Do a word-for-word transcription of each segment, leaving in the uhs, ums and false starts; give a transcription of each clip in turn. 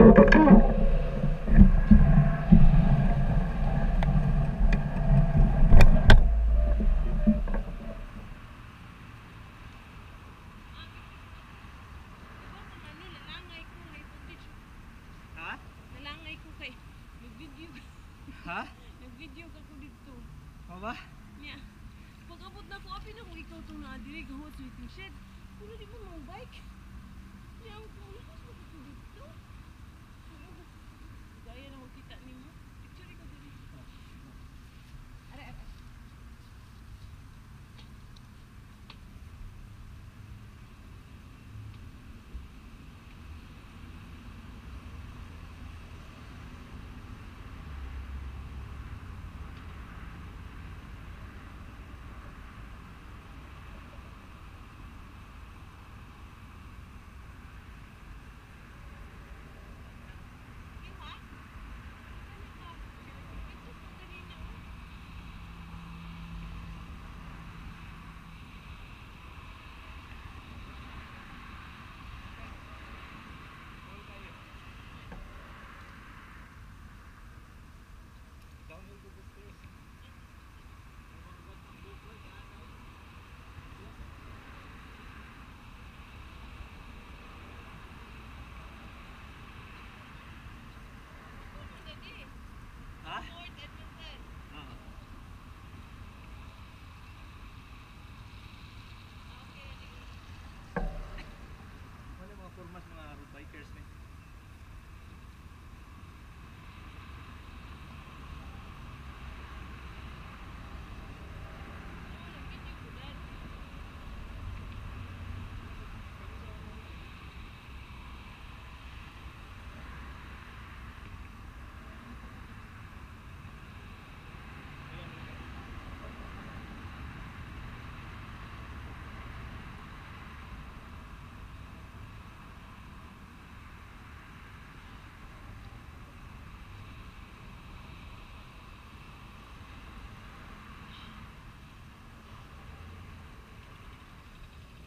Ha? Nag-video ka ko dito. Ano ba? Niya. Pag-abot na ko, apin ako ikaw itong naadirig ako sa waiting shed. Kung di mo mga bike. Niya, ang pulas mo ko dito. Gaya na makita ni mo. Picture ikaw dito. Are, are. Ha? Fort Edmonton. Oo. Okay, sige. Ano yung mga formas mga road bikers na?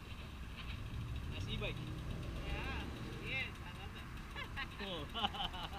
E-bike. Yeah. Yes, I love it. Oh.